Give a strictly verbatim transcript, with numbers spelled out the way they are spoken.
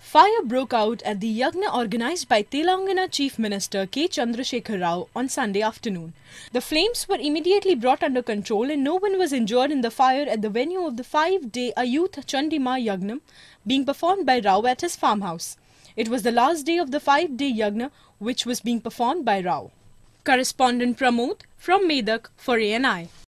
Fire broke out at the Yajna organised by Telangana Chief Minister K. Chandrasekhar on Sunday afternoon. The flames were immediately brought under control and no one was injured in the fire at the venue of the five-day Ayutha Chandi Maha Yagam being performed by Rao at his farmhouse. It was the last day of the five-day Yajna which was being performed by Rao. Correspondent Pramod from Medak for A N I.